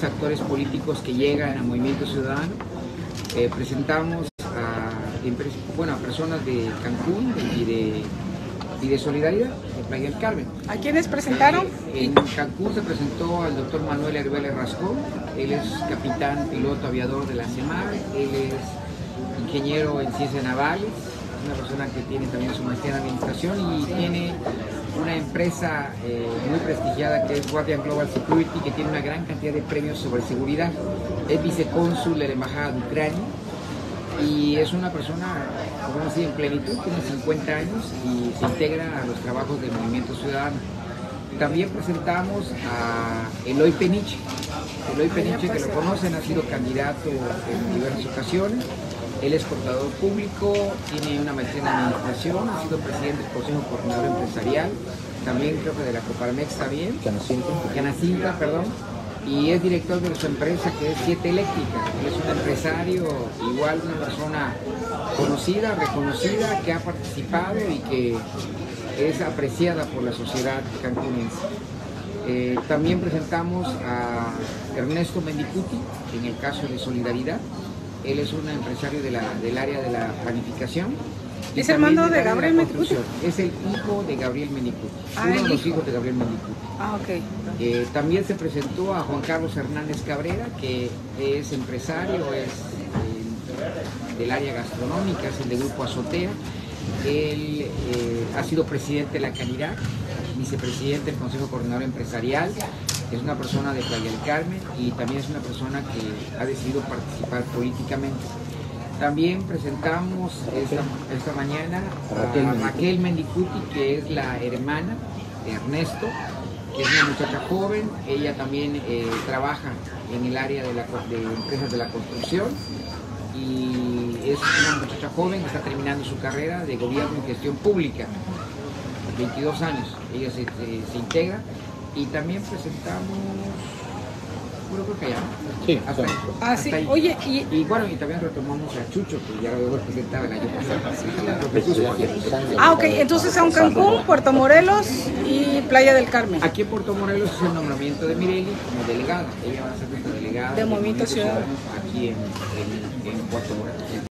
diferentes actores políticos que llegan a Movimiento Ciudadano. Presentamos a personas de Cancún y de Solidaridad, de Playa del Carmen. ¿A quiénes presentaron? En Cancún se presentó al doctor Manuel Arbeles Rascón. Él es capitán piloto aviador de la CEMAR, él es ingeniero en ciencias navales, una persona que tiene también su maestría en administración y tiene una empresa muy prestigiada que es Guardian Global Security, que tiene una gran cantidad de premios sobre seguridad. Es vicecónsul de la Embajada de Ucrania y es una persona, como decir, en plenitud, tiene 50 años y se integra a los trabajos del Movimiento Ciudadano. También presentamos a Eloy Peniche. Eloy Peniche, que lo conocen, ha sido candidato en diversas ocasiones. Él es contador público, tiene una maestría en administración, ha sido presidente del Consejo Coordinador Empresarial, también creo que de la Coparmex también, Canacintra, perdón, y es director de su empresa que es 7 Eléctrica. Él es un empresario, igual una persona conocida, reconocida, que ha participado y que es apreciada por la sociedad cancunense. También presentamos a Ernesto Mendicuti, en el caso de Solidaridad. Él es un empresario del área de la planificación. ¿Es hermano de Gabriel Mendicuti? Es el hijo de Gabriel Mendicuti, uno de los hijos de Gabriel Mendicuti. Ah, ok. También se presentó a Juan Carlos Hernández Cabrera, que es empresario, es del área gastronómica, es el de Grupo Azotea. Él ha sido presidente de la Canirac, vicepresidente del Consejo Coordinador Empresarial. Es una persona de Playa del Carmen y también es una persona que ha decidido participar políticamente. También presentamos esta mañana a Raquel Mendicuti, que es la hermana de Ernesto, que es una muchacha joven. Ella también trabaja en el área de empresas de la construcción y es una muchacha joven que está terminando su carrera de gobierno y gestión pública, 22 años. Ella se integra. Y también presentamos, bueno, creo que ya, sí, hasta ahí. Oye, y bueno, y también retomamos a Chucho, que ya lo habíamos presentado el año pasado. Ah, ok, entonces son Cancún, Puerto Morelos y Playa del Carmen. Aquí en Puerto Morelos es el nombramiento de Mireli como delegada. Ella va a ser nuestra delegada de Movimiento Ciudadano aquí en Puerto Morelos.